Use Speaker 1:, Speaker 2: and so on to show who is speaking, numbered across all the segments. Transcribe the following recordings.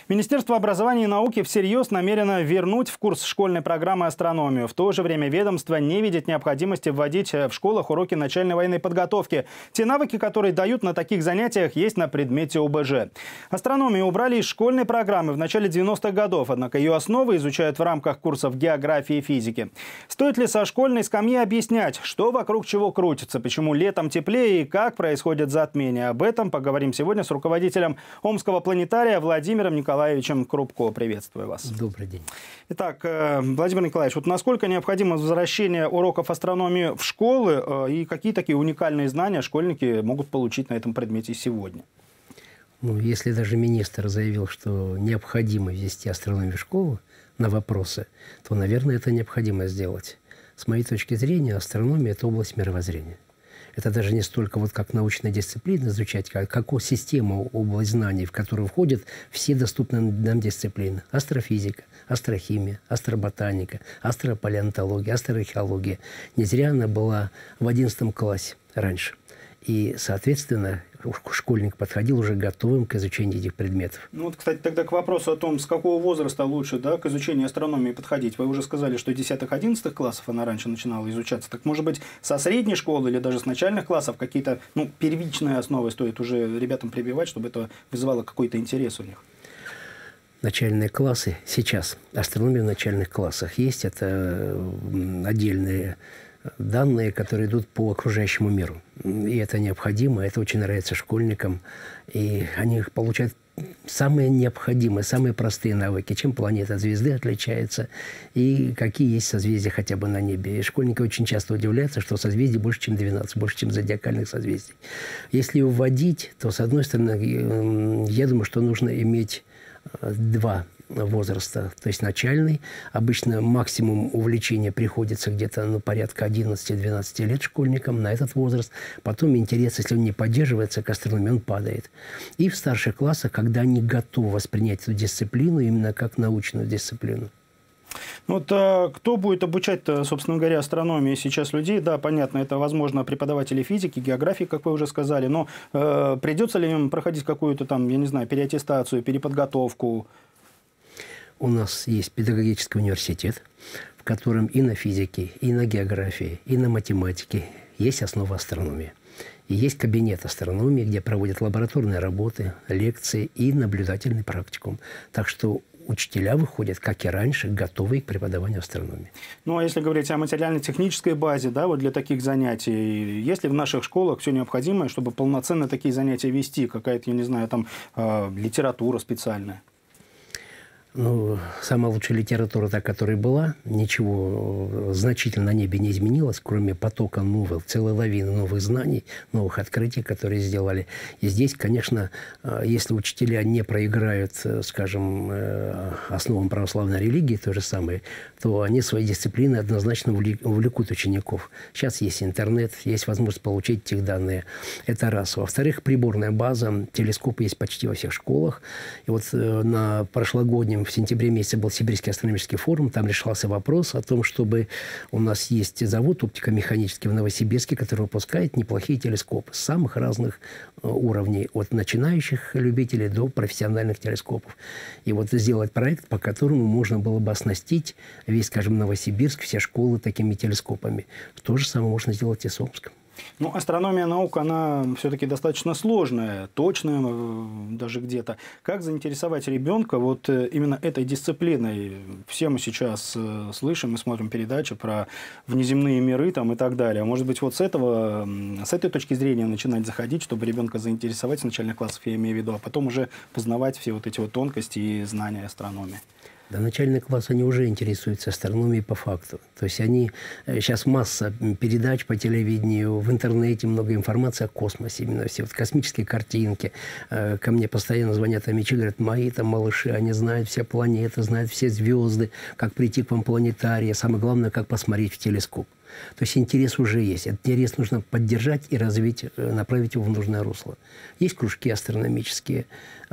Speaker 1: Министерство образования и науки всерьез намерено вернуть в курс школьной программы астрономию. В то же время ведомство не видит необходимости вводить в школах уроки начальной военной подготовки. Те навыки, которые дают на таких занятиях, есть на предмете ОБЖ. Астрономию убрали из школьной программы в начале 90-х годов, однако ее основы изучают в рамках курсов географии и физики. Стоит ли со школьной скамьи объяснять, что вокруг чего крутится, почему летом теплее и как происходит затмение? Об этом поговорим сегодня с руководителем Омского планетария Владимиром Николаевичем Крупко. Приветствую вас.
Speaker 2: Добрый день.
Speaker 1: Итак, Владимир Николаевич, вот насколько необходимо возвращение уроков астрономии в школы и какие такие уникальные знания школьники могут получить на этом предмете сегодня?
Speaker 2: Ну, если даже министр заявил, что необходимо ввести астрономию в школу на вопросы, то, наверное, это необходимо сделать. С моей точки зрения, астрономия – это область мировоззрения. Это даже не столько вот как научная дисциплина изучать, как систему, область знаний, в которую входят все доступные нам дисциплины. Астрофизика, астрохимия, астроботаника, астропалеонтология, астроархеология. Не зря она была в 11 классе раньше. И, соответственно, школьник подходил уже готовым к изучению этих предметов.
Speaker 1: Ну вот, кстати, тогда к вопросу о том, с какого возраста лучше, да, к изучению астрономии подходить. Вы уже сказали, что 10-11 классов она раньше начинала изучаться. Так, может быть, со средней школы или даже с начальных классов какие-то первичные основы стоит уже ребятам прививать, чтобы это вызывало какой-то интерес у них?
Speaker 2: Начальные классы сейчас, астрономия в начальных классах есть. Это отдельные данные, которые идут по окружающему миру. И это необходимо, это очень нравится школьникам. И они получают самые необходимые, самые простые навыки. Чем планета от звезды отличается и какие есть созвездия хотя бы на небе. И школьники очень часто удивляются, что созвездий больше, чем 12, больше, чем зодиакальных созвездий. Если вводить, то, с одной стороны, я думаю, что нужно иметь два возраста, то есть начальный. Обычно максимум увлечения приходится где-то порядка 11-12 лет школьникам на этот возраст. Потом интерес, если он не поддерживается к астрономии, он падает. И в старших классах, когда они готовы воспринять эту дисциплину именно как научную дисциплину.
Speaker 1: Вот кто будет обучать-то, собственно говоря, астрономии сейчас людей? Да, понятно, это, возможно, преподаватели физики, географии, как вы уже сказали, но придется ли им проходить какую-то там, я не знаю, переаттестацию, переподготовку?
Speaker 2: У нас есть педагогический университет, в котором и на физике, и на географии, и на математике есть основа астрономии. И есть кабинет астрономии, где проводят лабораторные работы, лекции и наблюдательный практикум. Так что учителя выходят, как и раньше, готовые к преподаванию астрономии.
Speaker 1: Ну, а если говорить о материально-технической базе, да, вот для таких занятий, есть ли в наших школах все необходимое, чтобы полноценно такие занятия вести? Какая-то, я не знаю, там литература специальная?
Speaker 2: Ну, самая лучшая литература, та, которая была, ничего значительно на небе не изменилось, кроме потока новых, целой лавины новых знаний, новых открытий, которые сделали. И здесь, конечно, если учителя не проиграют, скажем, основам православной религии, то же самое, то они свои дисциплины однозначно увлекут учеников. Сейчас есть интернет, есть возможность получить этих данные. Это раз. Во-вторых, приборная база, телескопы есть почти во всех школах. И вот на прошлогоднем в сентябре месяце был Сибирский астрономический форум. Там решался вопрос о том, чтобы у нас есть завод оптико-механический в Новосибирске, который выпускает неплохие телескопы с самых разных уровней, от начинающих любителей до профессиональных телескопов. И вот сделать проект, по которому можно было бы оснастить весь, скажем, Новосибирск, все школы такими телескопами. То же самое можно сделать и с Омском.
Speaker 1: Ну, астрономия, наука, она все-таки достаточно сложная, точная даже где-то. Как заинтересовать ребенка вот именно этой дисциплиной? Все мы сейчас слышим и смотрим передачи про внеземные миры там, и так далее. Может быть, вот с этой точки зрения начинать заходить, чтобы ребенка заинтересовать с начальных классов, я имею в виду, а потом уже познавать все вот эти вот тонкости и знания астрономии?
Speaker 2: До начальных классов они уже интересуются астрономией по факту. То есть они... Сейчас масса передач по телевидению, в интернете много информации о космосе. Именно все вот космические картинки. Ко мне постоянно звонят омичи, говорят, мои там малыши, они знают все планеты, знают все звезды, как прийти к вам в планетарий. Самое главное, как посмотреть в телескоп. То есть интерес уже есть. Этот интерес нужно поддержать и развить, направить его в нужное русло. Есть кружки астрономические,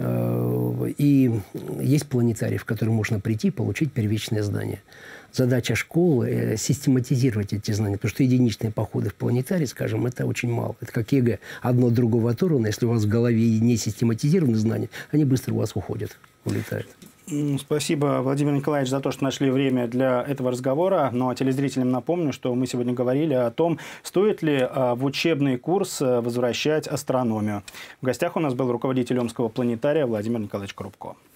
Speaker 2: и есть планетарий, в который можно прийти и получить первичные знания. Задача школы – систематизировать эти знания, потому что единичные походы в планетарий, скажем, это очень мало. Это как ЕГЭ. Одно от другого оторвано. Если у вас в голове не систематизированы знания, они быстро у вас уходят. улетают.
Speaker 1: Спасибо, Владимир Николаевич, за то, что нашли время для этого разговора. Ну а телезрителям напомню, что мы сегодня говорили о том, стоит ли в учебный курс возвращать астрономию. В гостях у нас был руководитель Омского планетария Владимир Николаевич Крупко.